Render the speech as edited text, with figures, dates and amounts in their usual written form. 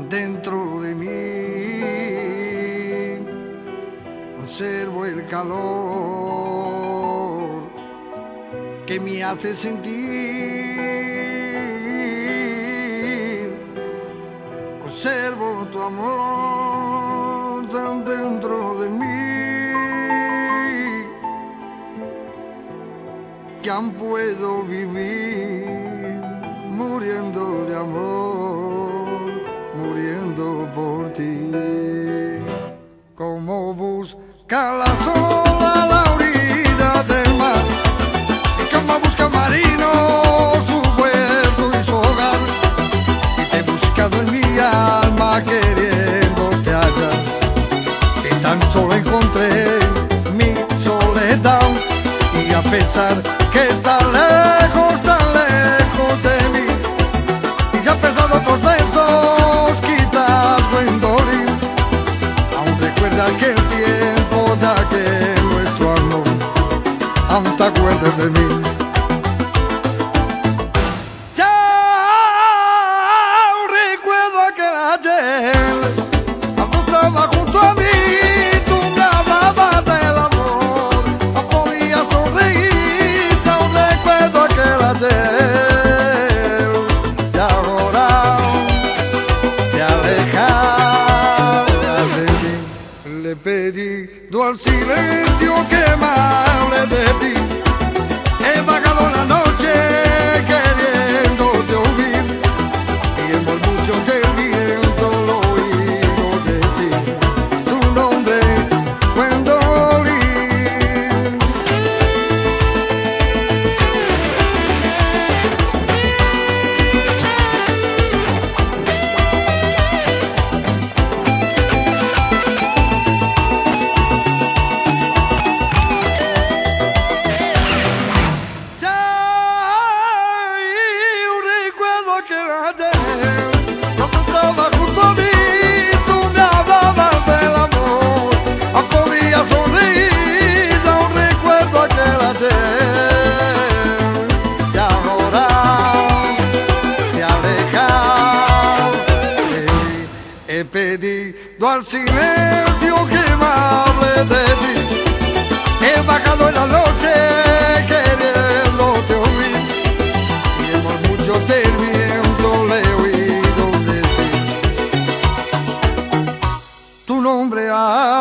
dentro de mí conservo el calor que me hace sentir. Conservo tu amor tan dentro de mí que aún puedo vivir muriendo de amor, muriendo por ti. Como busca la sola a la orilla del mar, y como busca marino su puerto y su hogar, y te he buscado en mi alma queriéndote hallar, y tan solo encontré mi soledad, y a pesar que está lejos de mí, y se ha pesado por besos, quitas buen dolir, aún recuerda aquel tiempo de aquel nuestro amor, aún te acuerdas de mí. Ya recuerdo aquel ayer, cuando estaba junto a mí, tú me hablabas del amor, no podía sonreír, aún recuerdo aquel ayer. Le he pedido al silencio que me hable de ti. He vagado la noche queriéndote oír, y en murmullos del viento lo oído de ti. Tu nombre cuando oí. He pedido al silencio que me hable de ti. He bajado en la noche queriéndote oír, y en murmullos del viento le he oído decir tu nombre.